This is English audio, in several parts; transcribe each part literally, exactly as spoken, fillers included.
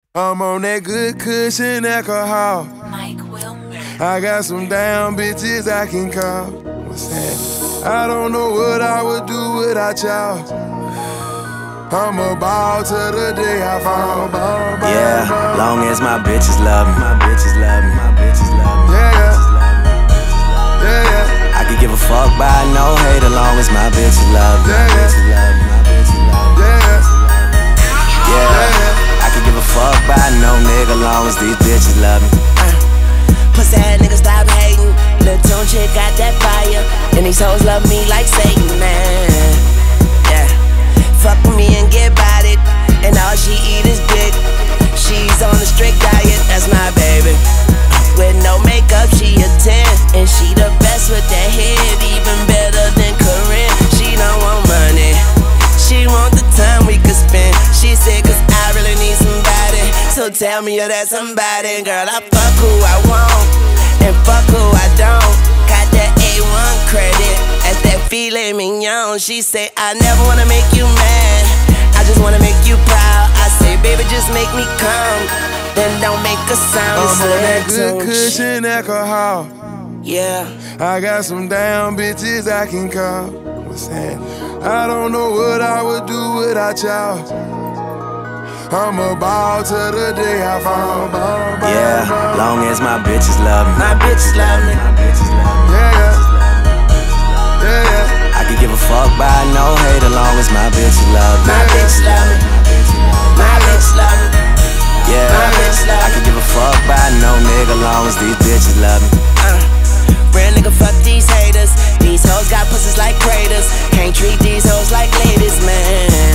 I'm on that good cushion alcohol. I got some damn bitches I can call. What's that? I don't know what I would do without y'all. I'm a ball till the day I fall. Ball, ball, yeah, ball. Long as my bitches love me, my bitches love me, my bitches love me. Yeah, yeah, yeah, yeah. I could give a fuck by no hate, as long as my bitches love me, my Yeah, bitches love me, my bitches love me. Yeah, yeah. yeah. I could give a fuck by no nigga, long as these bitches love me. Uh, pussy ass nigga, stop hating. Lil' Tune chick got that fire, and these hoes love me like Satan, man. Yeah, fuck with me and get about it, and all she eat is dick. She's on a strict diet, that's my baby. With no makeup, she a ten, and she the best with that head, even better than Corinne. She don't want money, she want the time we could spend. She said, cause I really need somebody, so tell me you're that somebody. Girl, I fuck who I want, and fuck who I don't. Got that A one credit, that's that filet mignon. She say, I never wanna make you mad, I just wanna make you proud. I say, baby, just make me come, then don't make a sound. I'm on that good cushion alcohol. Yeah, I got some damn bitches I can call. What's that? I don't know what I would do without y'all. I'm a ball till the day I fall. Ball, ball, Yeah, ball. Long as my bitches love me, my bitches love me, my bitches love me. Yeah, yeah, yeah, yeah. I could give a fuck by no hate, as long as my bitches love me, my bitches love me, my bitches love me. yeah. My bitches love me. I could give a fuck by no nigga, long as these bitches love me. Uh, real nigga, fuck these haters. These hoes got pussies like craters. Can't treat these hoes like ladies, man.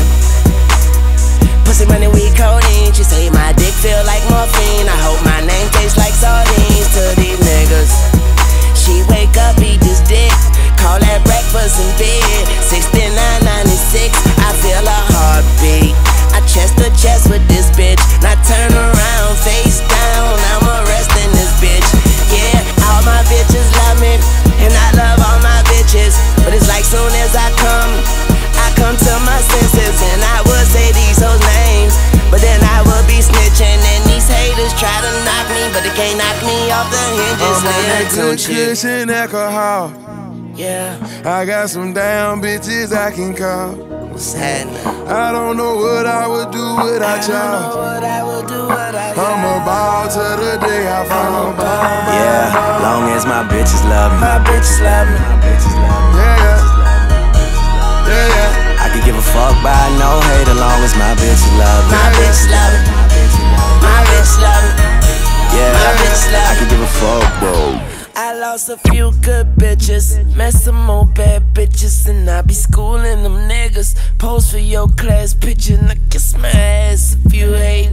Pussy money, weed, codeine. She say my dick feel like morphine. I hope my name tastes like sardines to these niggas. She wake up, eat this dick, call that breakfast in bed. Sixty-nine ninety-six, I feel a heartbeat. I chest to chest with this bitch. Now turn around, face down, I'm arresting this bitch. Yeah, all my bitches love me, and I love all my bitches. But it's like soon as I come, I come to my senses, and I would say these hoes names, but then I would be snitching, and these haters try to knock me, but they can't knock me off the hinges. I'm on that good cushion alcohol. Yeah, I got some damn bitches I can call. what's happening? I don't know what I would do without I don't know y'all. what I would do without I'm a ball till the day I fall. Yeah, long as my bitches love me, my bitches love me. my bitches love me. Yeah, yeah, yeah, yeah. I could give a fuck by no hate, as long as my bitches love me, My bitches love me, my bitches love me. yeah. My bitches love I me. could give a fuck, bro. I lost a few good bitches, met some more bad bitches, and I be schooling them niggas. Pose for your class picture, and I kiss my ass if you hate.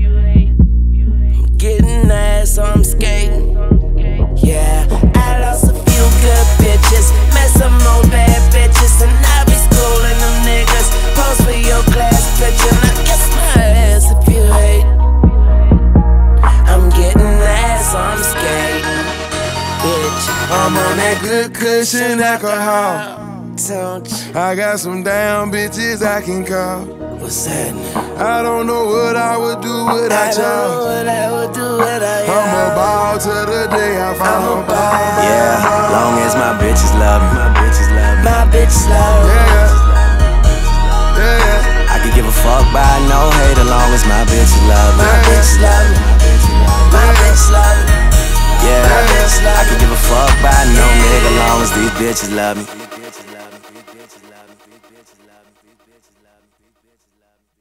I'm getting ass, so I'm skating. Yeah, I lost a few good bitches, met some more bad bitches, and I be schooling them niggas. Pose for your class picture, and I kiss my ass if you hate. I'm getting ass, so I'm skating. Bitch, I'm on that good cushion alcohol. don't you? I got some damn bitches I can call. What's happening? I don't know what I would do I without don't know y'all. what I would do without y'all. I'm a ball till the day I fall. I'm a ball. Yeah, long as my bitches love me, my bitches love me. My bitches love me. Yeah, yeah, yeah. I could give a fuck by no hate, as long as my bitches love me, My bitches love me. My bitches love me. yeah. My bitches love I could give a fuck by no nigga, as long as these bitches love me.